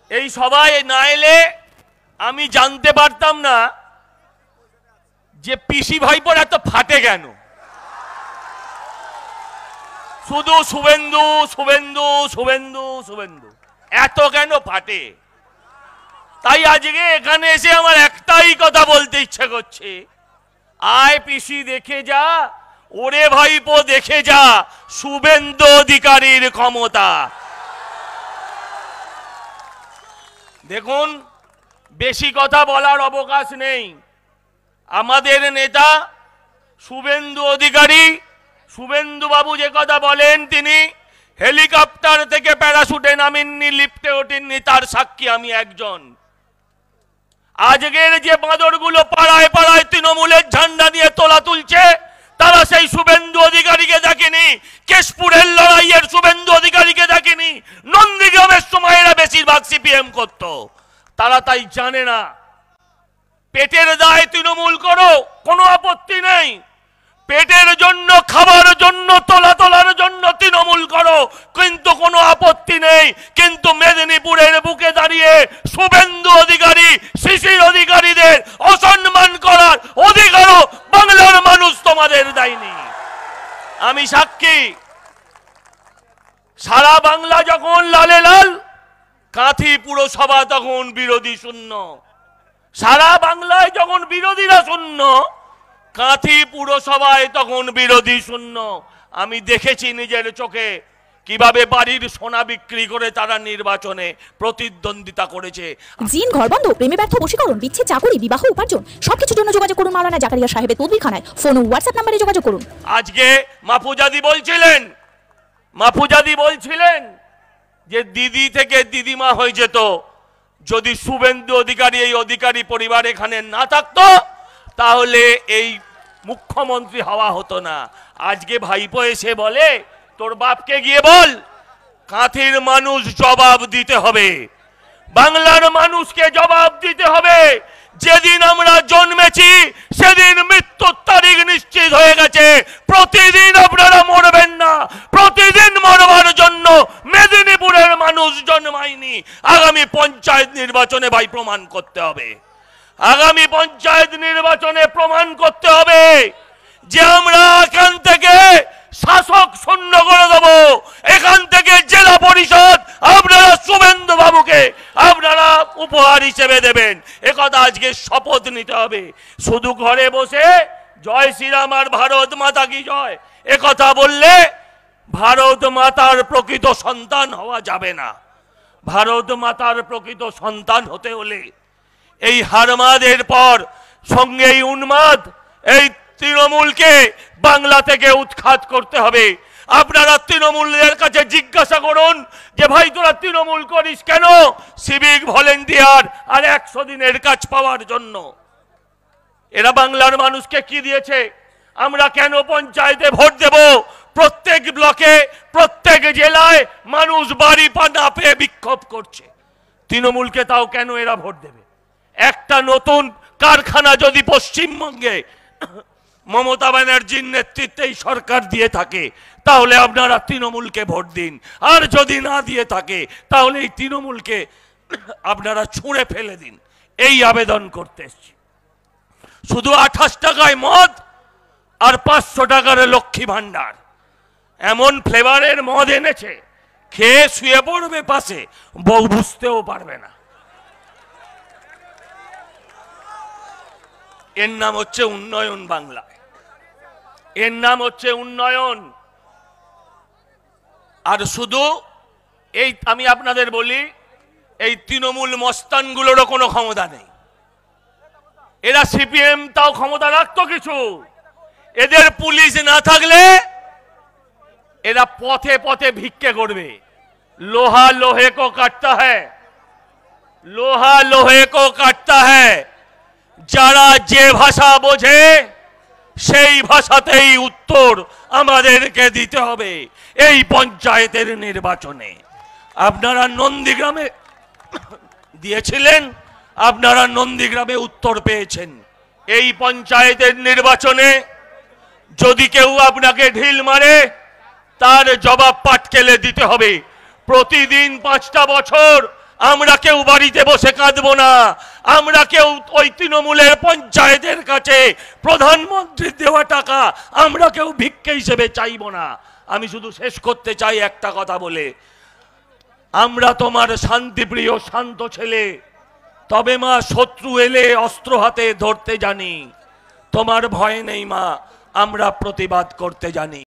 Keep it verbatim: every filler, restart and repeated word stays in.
এই সবাই না এলে আমি জানতে পারতাম না যে পিসি ভাইপোর এত ফাটে কেন। শুধু শুভেন্দু শুভেন্দু শুভেন্দু শুভেন্দু এত কেন ফাটে? তাই আজকে এখানে এসে আমার একটাই কথা বলতে ইচ্ছে করছে, আয় পিসি দেখে যা, ওরে ভাইপো দেখে যা শুভেন্দু অধিকারীর ক্ষমতা। দেখুন, বেশি কথা বলার অবকাশ নেই। আমাদের নেতা শুভেন্দু অধিকারী, শুভেন্দু বাবু যে কথা বলেন, তিনি হেলিকপ্টার থেকে প্যারাশুটে নামেননি, লিফটে ওঠেননি, তার সাক্ষী আমি একজন। আজকের যে বাঁদরগুলো পাড়ায় পাড়ায় তৃণমূলের ঝান্ডা নিয়ে তোলা তুলছে, তারা সেই শুভেন্দু অধিকারীকে দেখেনি, কেশপুরের লড়াইয়ের শুভেন্দু অধিকারীকে দেখেনি, নন্দীগ্রামের সময় এরা বেশিরভাগ সিপিএম করত, তারা তাই জানে না। পেটের দায় তৃণমূল করো, কোনো আপত্তি নেই, পেটের জন্য খাবার জন্য তোলা তোলার জন্য তৃণমূল করো, কিন্তু কোনো আপত্তি নেই। কিন্তু মেদিনীপুরের বুকে দাঁড়িয়ে শুভেন্দু অধিকারী, শিশির অধিকারীদের অসম্মান করার অধিকারও বাংলার মানুষ তোমাদের দেয়নি। আমি সাক্ষী, সারা বাংলা যখন লালে লাল, কাঁথি পুরসভা তখন বিরোধী শূন্য। সারা বাংলায় যখন বিরোধীরা শূন্য, কাঁথি পুরসভায় তখন বিরোধী শূন্য। আমি দেখেছি নিজের চোখে কিভাবে বাড়ির সোনা বিক্রি করে তারা নির্বাচনে প্রতিদ্বন্দ্বিতা করেছে। জিন, ঘরবন্ধ, প্রেমে ব্যর্থ বশীকরণ, বিচ্ছেদ, চাকরি, বিবাহ, উপার্জন সবকিছুর জন্য যোগাযোগ করুন মাওলানা জাকারিয়া সাহেবের তদবিরখানায়। ফোন ও হোয়াটসঅ্যাপ নম্বরে যোগাযোগ করুন। আজকে মাহফুজাদি বলছিলেন, মাহফুজাদি বলছিলেন যে দিদি থেকে দিদিমা হয়ে যেত যদি শুভেন্দু অধিকারী, এই অধিকারী পরিবার এখানে না থাকতো, তাহলে এই মুখ্যমন্ত্রী হওয়া হতো না। আজকে ভাইপো এসে বলে, তোর বাপকে গিয়ে বল কাঁথির মানুষ জবাব দিতে হবে, বাংলার মানুষকে জবাব দিতে হবে। যেদিন আমরা জন্মেছি সেদিন মৃত্যুর তারিখ নিশ্চিত হয়ে গেছে। প্রতিদিন আপনারা মরবেন না, প্রতিদিন মরবার জন্য মেদিনীপুরের মানুষ জন্মায়নি। আগামী পঞ্চায়েত নির্বাচনে ভাই প্রমাণ করতে হবে, আগামী পঞ্চায়েত নির্বাচনে প্রমাণ করতে হবে যে আমরা এখান থেকে শাসক শূন্য করে দেব, এখান থেকে জেলা পরিষদ আপনারা শুভেন্দু বাবুকে আপনারা উপহার হিসেবে দেবেন। একথা আজকে শপথ নিতে হবে। শুধু ঘরে বসে জয় শ্রীরাম আর ভারত মাতা কি জয় একথা বললে ভারত মাতার প্রকৃত সন্তান হওয়া যাবে না। ভারত মাতার প্রকৃত সন্তান হতে হলে এই হারমাদের পর সঙ্গে এই উন্মাদ, এই তৃণমূলকে বাংলা থেকে উৎখাত করতে হবে। আপনারা তৃণমূলের কাছে জিজ্ঞাসা করুন যে ভাই তোরা তৃণমূল করিস কেন? সিভিক ভলেন্টিয়ার আর একশো দিনের কাজ পাওয়ার জন্য। এরা বাংলার মানুষকে কি দিয়েছে? আমরা কেন পঞ্চায়েতে ভোট দেব? প্রত্যেক ব্লকে, প্রত্যেক জেলায় মানুষ বাড়ি পা না পেয়ে বিক্ষোভ করছে, তৃণমূলকে তাও কেন এরা ভোট দেবে? একটা নতুন কারখানা যদি পশ্চিমবঙ্গে মমতা ব্যানার্জির নেতৃত্বেই সরকার দিয়ে থাকে, তাহলে আপনারা তৃণমূলকে ভোট দিন। আর যদি না দিয়ে থাকে, তাহলে এই তৃণমূলকে আপনারা ছুঁড়ে ফেলে দিন। এই আবেদন করতে এসেছি। শুধু আঠাশ টাকায় মদ আর পাঁচশো টাকার লক্ষ্মী ভান্ডার, এমন ফ্লেভারের মদ এনেছে, খেয়ে শুয়ে পড়বে পাশে, বউ বুঝতেও পারবে না। এর নাম হচ্ছে উন্নয়ন বাংলায়, এর নাম হচ্ছে উন্নয়ন। আর শুধু এই আমি আপনাদের বলি, এই তৃণমূল মস্তানগুলোরও কোনো ক্ষমতা নেই। এরা সিপিএম তাও ক্ষমতা রাখতো কিছু, এদের পুলিশ না থাকলে এরা পথে পথে ভিক্ষে করবে। লোহা লোহে কো কাটতা হ্যায়, লোহা লোহে কো কাটতা হ্যায়। যারা যে ভাষা বোঝে সেই ভাষাতেই উত্তর আমাদেরকে দিতে হবে। এই পঞ্চায়েতের নির্বাচনে আপনারা নন্দীগ্রামে দিয়েছিলেন, আপনারা নন্দীগ্রামে উত্তর পেয়েছেন। এই পঞ্চায়েতের নির্বাচনে যদি কেউ আপনাকে ঢিল মারে, তার জবাব পাটকেলে দিতে হবে। প্রতিদিন পাঁচটা বছর আমরা কেউ বাড়িতে বসে কাঁদবো না, আমরা কেউ ওই তৃণমূলের পঞ্চায়েতের কাছে প্রধানমন্ত্রীর দেওয়া টাকা আমরা কেউ ভিক্ষে হিসেবে চাইবো না। আমি শুধু শেষ করতে চাই একটা কথা বলে, আমরা তোমার শান্তিপ্রিয় শান্ত ছেলে, তবে মা শত্রু এলে অস্ত্র হাতে ধরতে জানি, তোমার ভয় নেই মা, আমরা প্রতিবাদ করতে জানি।